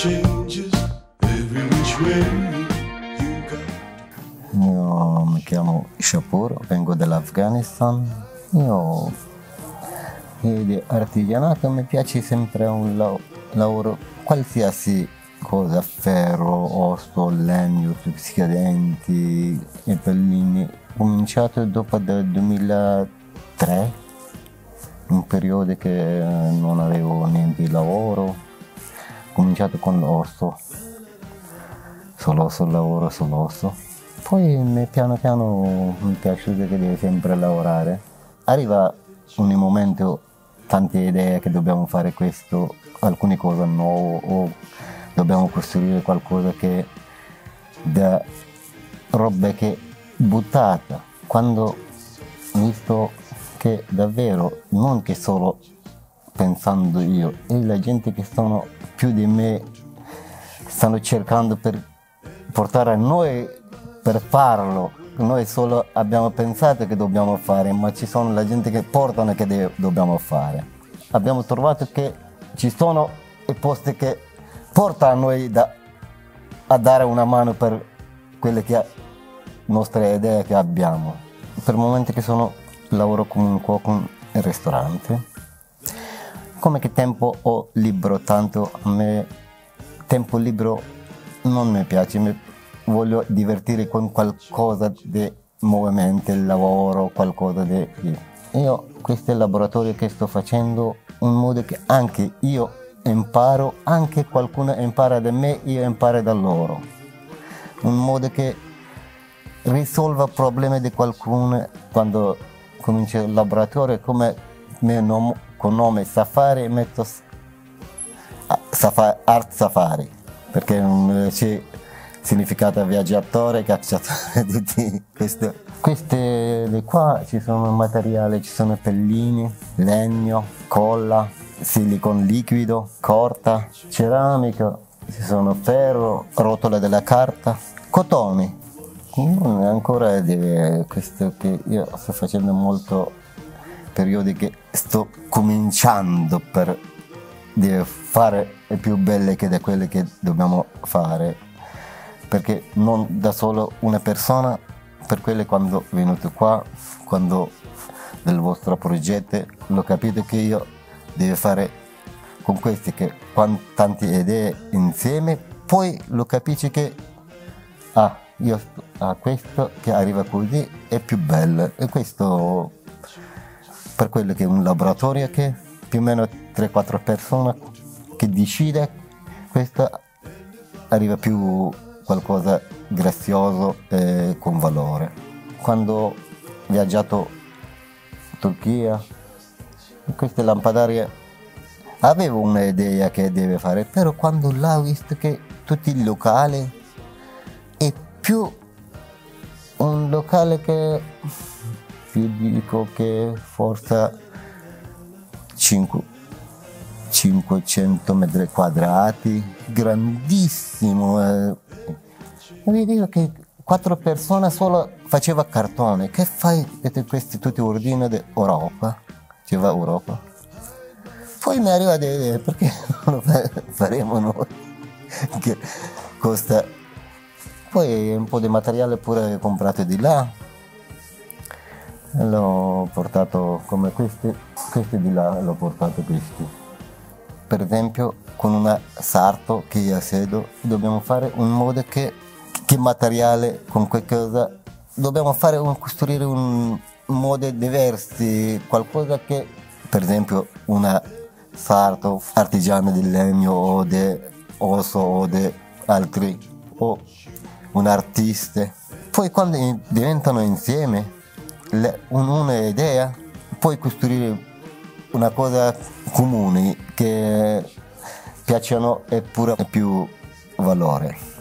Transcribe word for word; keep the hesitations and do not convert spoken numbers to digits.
changes every which way you go. Io mi chiamo Shapur, vengo dall'Afghanistan. Io di artigianato mi piace sempre un la- lavoro, qualsiasi cosa, ferro, osso, legno, scadenti e pellini. Ho cominciato dopo il duemilatré, un periodo che non avevo niente di lavoro. Ho cominciato con l'osso, solo sul lavoro sull'osso. Poi piano piano mi è piaciuto che devi sempre lavorare. Arriva un momento, tante idee che dobbiamo fare questo, alcune cose nuove o dobbiamo costruire qualcosa che da roba che buttata. Quando ho visto che davvero non che solo pensando io, e la gente che sono più di me stanno cercando per portare a noi per farlo. Noi solo abbiamo pensato che dobbiamo fare, ma ci sono la gente che portano che de- dobbiamo fare. Abbiamo trovato che ci sono i posti che portano a noi da, a dare una mano per quelle che nostre idee che abbiamo. Per il momento che sono lavoro come un cuoco in ristorante. Come che tempo ho libero, tanto a me tempo libero non mi piace, mi voglio divertire con qualcosa di movimento, il lavoro, qualcosa di... Io questo è il laboratorio che sto facendo, un modo che anche io imparo, anche qualcuno impara da me, io imparo da loro. Un modo che risolva problemi di qualcuno. Quando comincio il laboratorio, come mio nome, con nome Safari, metto Safari, Art Safari, perché um, c'è significato viaggiatore, cacciatore di questo. Queste di qua ci sono materiali, ci sono pellini, legno, colla, silicon liquido, corta, ceramica, ci sono ferro, rotole della carta, cotone. Non è ancora deve, questo che io sto facendo molto periodi che sto cominciando per deve fare le più belle che da quelle che dobbiamo fare, perché non da solo una persona, per quelle quando è venuto qua, quando nel vostro progetto l'ho capito che io devo fare con questi che quando tante idee insieme, poi lo capisci che ah, io a ah, questo che arriva così è più bello, e questo per quello che è un laboratorio che più o meno tre quattro persone che decide, questo arriva più qualcosa grazioso e con valore. Quando ho viaggiato in Turchia, queste lampadarie avevo un'idea che deve fare, però quando l'ho visto che tutti i locali è più un locale che io dico che forse cinquecento metri quadrati, grandissimo. Eh. Vi dico che quattro persone solo faceva cartone. Che fai questi tutti ordini di Europa? Ci va Europa. Poi mi arriva a dire perché non lo faremo noi? Che costa. Poi un po' di materiale pure comprato di là. L'ho portato come questi, questi di là l'ho portato questi. Per esempio con una sarto che io sedo dobbiamo fare un modo che, che materiale con qualcosa dobbiamo fare un, costruire un modo diversi, qualcosa che per esempio una sarto artigiana di legno o di osso o di altri o un artista. Poi quando diventano insieme un'idea, puoi costruire una cosa comune che piacciono e pure più valore.